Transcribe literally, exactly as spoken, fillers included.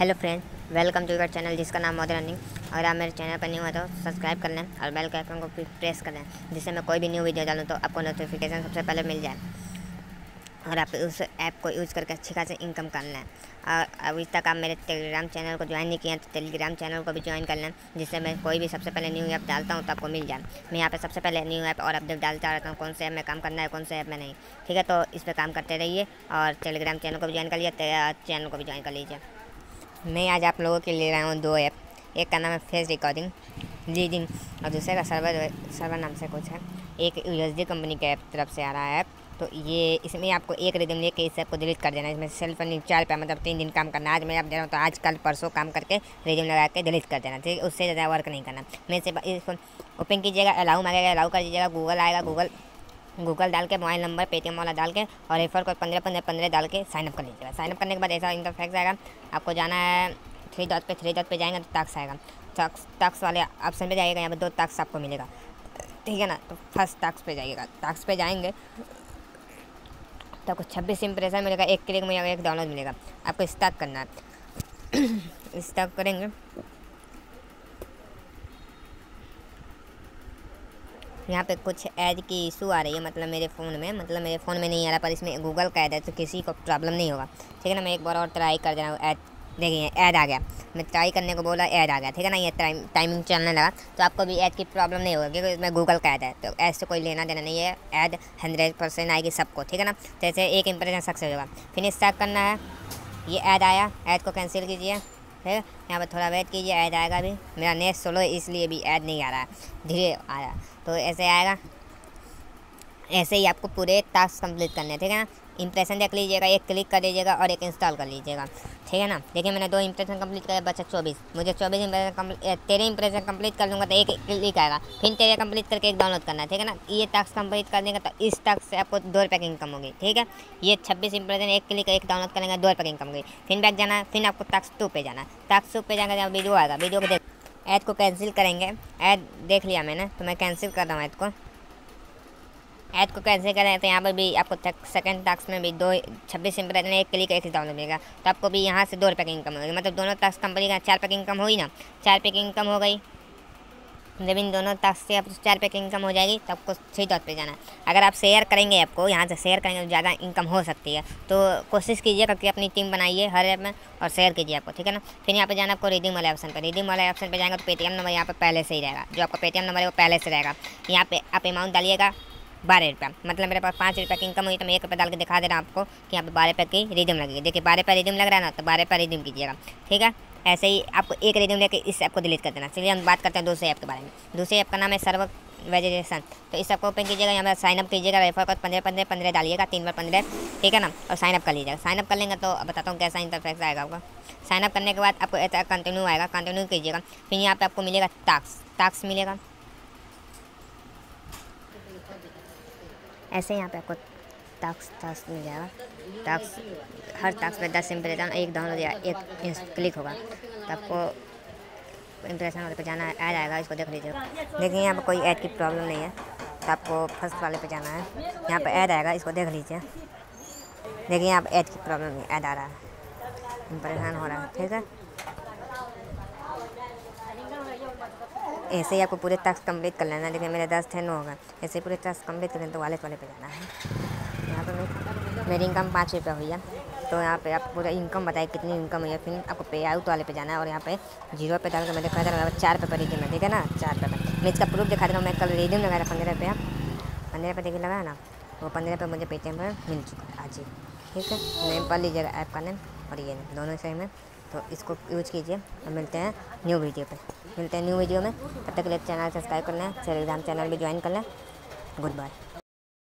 Hello friend, welcome to your channel जिसका नाम model running. अगर आप मेरे चैनल पर न्यू है तो सब्सक्राइब कर लें और बेल के आइकन को प्रेस कर लें, जिससे मैं कोई भी न्यू वीडियो डालूँ तो आपको नोटिफिकेशन सबसे पहले मिल जाए और आप उस ऐप को यूज़ करके अच्छी खासी इनकम कर लें। और अभी तक आप मेरे टेलीग्राम चैनल को ज्वाइन नहीं किया तो टेलीग्राम चैनल को भी ज्वाइन कर लें, जिससे मैं कोई भी सबसे पहले न्यू ऐप डालता हूँ तो आपको मिल जाए। मैं यहाँ पे सबसे पहले न्यू ऐप और अपडेट डालता रहता हूँ, कौन से ऐप में काम करना है कौन से ऐप में नहीं। ठीक है, तो इस पर काम करते रहिए और टेलीग्राम चैनल को भी ज्वाइन कर लीजिए, चैनल को भी ज्वाइन कर लीजिए। मैं आज आप लोगों के लिए लाया हूँ दो ऐप। एक का नाम है फेस रिकॉर्डिंग लीडिंग और दूसरे का सर्वर सर्वर नाम से कुछ है। एक यूएसडी कंपनी के ऐप तरफ से आ रहा है ऐप। तो ये इसमें आपको एक रिदम लेके इस ऐप को डिलीट कर देना है। इसमें सेल्फ अर्निंग चार पे मतलब तीन दिन काम करना है। आज मैं आप दे रहा हूँ तो आज कल परसों काम करके रिदम लगा के डिलीट कर देना, ठीक है। उससे ज़्यादा वर्क नहीं करना। मैं से इसको ओपन कीजिएगा, अलाउ मांगेगा, अलाउ कर दीजिएगा। गूगल आएगा, गूगल गूगल डाल के मोबाइल नंबर पेटीएम वाला डाल के और रेफर कोड पंद्रह पंद्रह पंद्रह डाल के साइनअप कर लीजिएगा। साइनअप करने के बाद ऐसा इंटरफेस आएगा, आपको जाना है थ्री डॉट पे। थ्री डॉट पे जाएंगे तो टैक्स आएगा। टैक्स टैक्स वाले ऑप्शन पे जाइएगा, यहाँ पे दो टैक्स आपको मिलेगा, ठीक है ना। तो फर्स्ट टैक्स पे जाइएगा। टैक्स पे जाएंगे तो आपको छब्बीस इंप्रेशन मिलेगा, एक क्लिक में एक डाउनलोड मिलेगा। आपको स्टार्ट करना है। स्टार्ट करेंगे यहाँ पे कुछ ऐड की इशू आ रही है, मतलब मेरे फ़ोन में मतलब मेरे फ़ोन में नहीं आ रहा, पर इसमें गूगल का ऐड है तो किसी को प्रॉब्लम नहीं होगा, ठीक है ना। मैं एक बार और ट्राई कर दे रहा हूँ। ऐड देखिए ऐड आ गया, मैं ट्राई करने को बोला ऐड आ गया, ठीक है ना। ये टाइम टाइमिंग चलने लगा तो आपको भी ऐड की प्रॉब्लम नहीं होगी, क्योंकि इसमें गूगल का ऐड है तो ऐड से कोई लेना देना नहीं है। ऐड हंड्रेड परसेंट आएगी सबको, ठीक है ना। जैसे एक इंप्रेशन सक्सेस होगा, फिर स्टार्ट करना है। ये ऐड आया, ऐड को कैंसिल कीजिए, ठीक है। यहाँ पर थोड़ा वेट कीजिए, ऐड आएगा। भी मेरा नेट स्लो है इसलिए भी ऐड नहीं आ रहा है, धीरे आया। तो ऐसे आएगा। ऐसे ही आपको पूरे टास्क कंप्लीट करने हैं, ठीक है ना। इंप्रेशन देख लीजिएगा, एक क्लिक कर दीजिएगा और एक इंस्टॉल कर लीजिएगा, ठीक है ना। देखिए मैंने दो इंप्रेशन कंप्लीट किया, बचा चौबीस। मुझे चौबीस इंप्रेशन कंप्लीट तेरह इंप्रेशन कंप्लीट कर लूँगा तो एक क्लिक आएगा, फिर तेरह कंप्लीट करके एक डाउनलोड करना है, ठीक है ना। ये टास्क कंप्लीट कर देंगे तो इस टास्क से आपको दो रुपये की इनकम होगी, ठीक है। ये छब्बीस इंप्रेशन एक क्लिक एक डाउनलोड करेंगे, दो रुपये की इनकम होगी। फिर बैक जाना है, फिर आपको टास्क टू पे जाना है। टास्क टू पे जाएंगे जहाँ वीडियो आएगा, वीडियो को देख ऐड को कैंसिल करेंगे। ऐड देख लिया मैंने तो मैं कैंसिल कर रहा हूँ ऐड को। ऐड को कैंसिल करें तो यहाँ पर भी आपको सेकंड टास्क में भी दो छब्बीस इंप्रेशन एक क्लिक एक डाउनलोड मिलेगा, तो आपको भी यहाँ से दो रुपये की इनकम होगी। मतलब दोनों टास्क कंपनी का चार रुपये की इनकम हुई ना, चार रुपये की इनकम हो गई। जब इन दोनों टास्क से आपको चार रुपये की इनकम हो जाएगी तो आपको थ्री डॉट पे जाना है। अगर आप शेयर करेंगे ऐप को, यहाँ से शेयर करेंगे तो ज़्यादा इनकम हो सकती है, तो कोशिश कीजिए कि अपनी टीम बनाइए हर ऐप में और शेयर कीजिए आपको, ठीक है ना। फिर यहाँ पे जाना आपको रिडीम वाले ऑप्शन पर। रिडीम वाले ऑप्शन पर जाएंगे तो पेटीएम नंबर यहाँ पर पहले से ही रहेगा, जो आपका पेटीएम नंबर है वो पहले से रहेगा। यहाँ पे आप अमाउंट डालिएगा बारह रुपये, मतलब मेरे पास पाँच रुपये की इनकम हुई तो मैं एक रुपये डाल के दिखा दे रहा हूँ आपको कि यहाँ पे बारह रुपये की रिडीम लगेगी। देखिए बारह रुपये रिडीम लग रहा है ना, तो बारह रुपये रिडीम कीजिएगा, ठीक है। ऐसे ही आपको एक रिडीम लेके इस ऐप को डिलीट कर देना। चलिए हम बात करते हैं दूसरे ऐप के बारे में। दूसरे ऐप का नाम है सर्वर वेरिफिकेशन। तो इस ऐप को ओपन कीजिएगा, यहाँ पर साइनअप कीजिएगा, रेफर कोड पंद्रह पंद्रह पंद्रह डालिएगा, तीन बार पंद्रह, ठीक है ना। और साइनअप कर लीजिएगा। साइनअप कर लेंगे तो बताता हूँ कैसा इंटरफेस आएगा आपका। साइनअप करने के बाद आपको ऐसा कंटिन्यू आएगा, कंटिन्यू कीजिएगा। फिर यहाँ पर आपको मिलेगा टास्क, टास्क मिलेगा ऐसे। यहाँ पे आपको टास्क टास्क मिल जाएगा। टास्क हर टास्क में दस इंप्रेशन एक डाउनलोड या एक क्लिक होगा, तो आपको इंप्रेशन वाले पे जाना है, ऐड आएगा, इसको देख लीजिएगा। देखिए यहाँ पे कोई ऐड की प्रॉब्लम नहीं है, तो आपको फर्स्ट वाले पे जाना है। यहाँ पे ऐड आएगा, इसको देख लीजिए। देखिए यहाँ पे ऐड की प्रॉब्लम नहीं, ऐड आ रहा है, इंप्रेशन हो रहा है, ठीक है। ऐसे ही आपको पूरे टास्क कंप्लीट कर लेना। देखिए मेरे दस थे नौ होगा। ऐसे ही पूरे टास्क कंप्लीट करें तो वॉलेट वाले पे जाना है। यहाँ पे मैं मेरी इनकम पाँच रुपये हुई है, तो यहाँ पे आप पूरा इनकम बताइए कितनी इनकम हुई है। फिर आपको पे आउट वाले पे जाना है और यहाँ पे जीरो पे डाल के मैं दिखा दे रहा हूँ चार रुपये पर रिडीम है, ठीक है ना। चार रुपये पर मैं इसका प्रूफ दिखा दे रहा हूँ। मैं कल रिडीम लगाया पंद्रह रुपये, पंद्रह रुपये देखिए लगाया ना, वो पंद्रह रुपये मुझे पेटीएम पर मिल चुका है आज ही, ठीक है। नेम पढ़ लीजिएगा ऐप का नेम और ये दोनों सेम है, तो इसको यूज़ कीजिए। और मिलते हैं न्यू वीडियो पे मिलते हैं न्यू वीडियो में। तब तक के लिए चैनल सब्सक्राइब कर लें, टेलीग्राम चैनल भी ज्वाइन कर लें। Good bye.